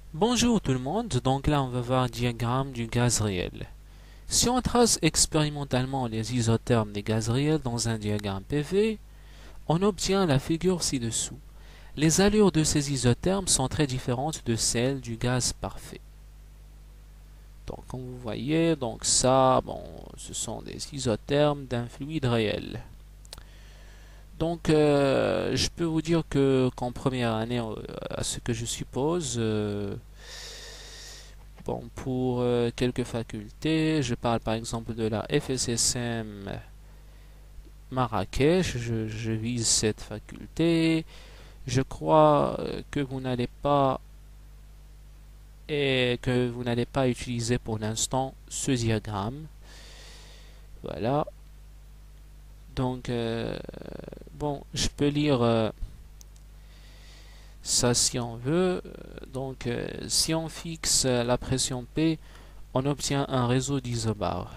Bonjour tout le monde, donc là on va voir un diagramme du gaz réel. Si on trace expérimentalement les isothermes des gaz réels dans un diagramme PV, on obtient la figure ci-dessous. Les allures de ces isothermes sont très différentes de celles du gaz parfait. Donc comme vous voyez, donc ça, bon, ce sont des isothermes d'un fluide réel. Donc je peux vous dire que qu'en première année, à ce que je suppose, bon, pour quelques facultés, je parle par exemple de la FSSM Marrakech, je vise cette faculté. Je crois que vous n'allez pas utiliser pour l'instant ce diagramme. Voilà. Donc, bon, je peux lire ça si on veut. Donc, si on fixe la pression P, on obtient un réseau d'isobars.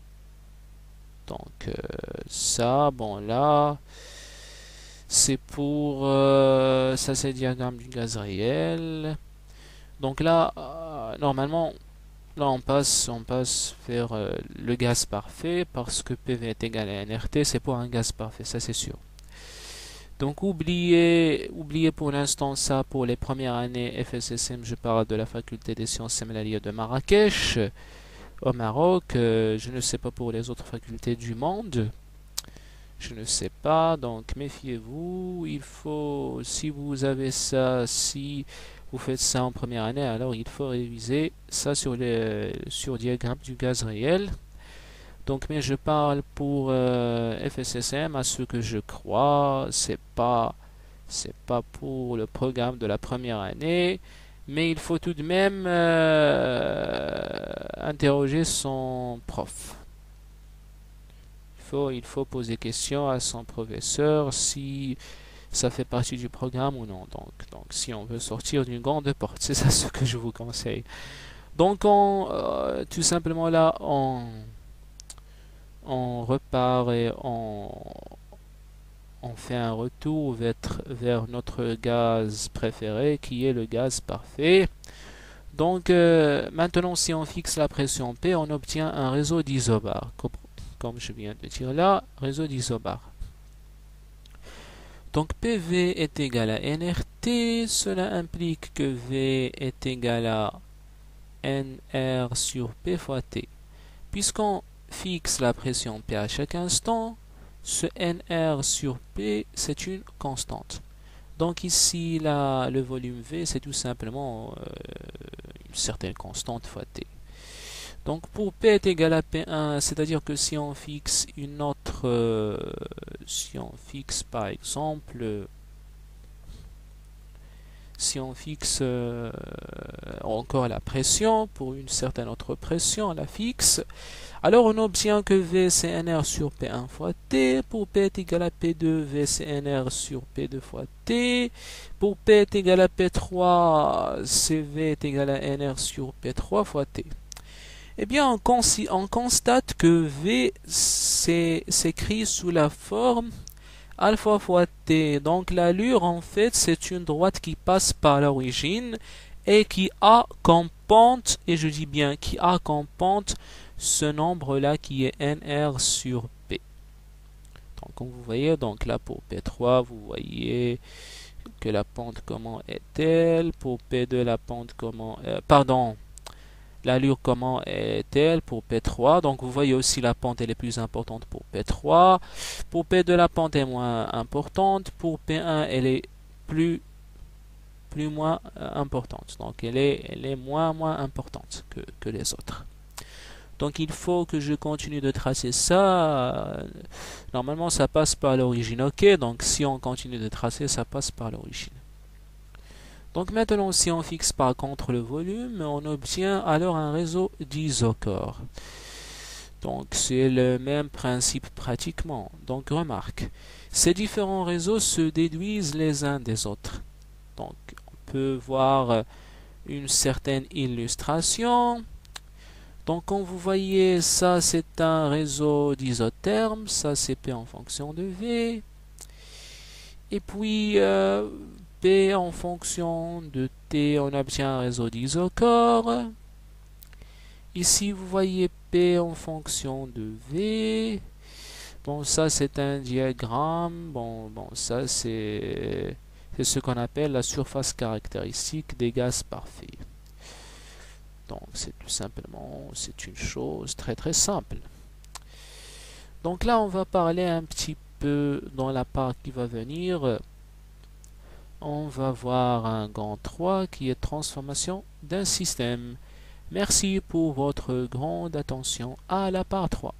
Donc ça, bon là, c'est pour ça c'est le diagramme du gaz réel. Donc là, normalement, là on passe vers le gaz parfait parce que PV est égal à nRT, c'est pour un gaz parfait, ça c'est sûr. Donc oubliez pour l'instant ça pour les premières années FSSM, je parle de la faculté des sciences séminalières de Marrakech au Maroc. Je ne sais pas pour les autres facultés du monde. Je ne sais pas, donc méfiez-vous. Il faut, si vous avez ça, si vous faites ça en première année, alors il faut réviser ça sur diagramme du gaz réel. Donc, mais je parle pour FSSM à ce que je crois. C'est pas pour le programme de la première année, mais il faut tout de même interroger son prof. Il faut poser question à son professeur si ça fait partie du programme ou non. Donc si on veut sortir d'une grande porte, c'est ça ce que je vous conseille. Donc tout simplement là, on repart et on fait un retour vers notre gaz préféré qui est le gaz parfait. Donc maintenant si on fixe la pression P, on obtient un réseau d'isobars. Comme je viens de dire là, réseau d'isobars. Donc PV est égal à nRT, cela implique que V est égal à nR sur P fois T. Puisqu'on fixe la pression P à chaque instant, ce nR sur P, c'est une constante. Donc ici, le volume V, c'est tout simplement une certaine constante fois T. Donc pour P est égal à P1, c'est-à-dire que si on fixe une autre, si on fixe par exemple, si on fixe encore la pression pour une certaine autre pression, on la fixe, alors on obtient que V c'est nR sur P1 fois T. Pour P est égal à P2, V c'est nR sur P2 fois T. Pour P est égal à P3, CV est égal à nR sur P3 fois T. Eh bien, on constate que V s'écrit sous la forme alpha fois T. Donc l'allure, en fait, c'est une droite qui passe par l'origine et qui a comme pente, et je dis bien qui a comme pente, ce nombre-là qui est nR sur P. Donc comme vous voyez, donc là pour P3, vous voyez que la pente comment est-elle? Pour P2, la pente comment... pardon, l'allure comment est-elle pour P3? Donc vous voyez aussi la pente elle est plus importante pour P3. Pour P2 la pente est moins importante. Pour P1 elle est moins importante. Donc elle est moins importante que les autres. Donc il faut que je continue de tracer ça. Normalement ça passe par l'origine. Ok, donc si on continue de tracer, ça passe par l'origine. Donc maintenant, si on fixe par contre le volume, on obtient alors un réseau d'isochores. Donc c'est le même principe pratiquement. Donc remarque, ces différents réseaux se déduisent les uns des autres. Donc on peut voir une certaine illustration. Donc comme vous voyez, ça c'est un réseau d'isothermes, ça c'est P en fonction de V. Et puis P en fonction de T, on obtient un réseau d'isochores. Ici, vous voyez P en fonction de V. Bon, ça, c'est un diagramme. Bon, ça, c'est ce qu'on appelle la surface caractéristique des gaz parfaits. Donc, c'est tout simplement, c'est une chose très très simple. Donc là, on va parler un petit peu dans la part qui va venir. On va voir un grand 3 qui est transformation d'un système. Merci pour votre grande attention. À la part 3.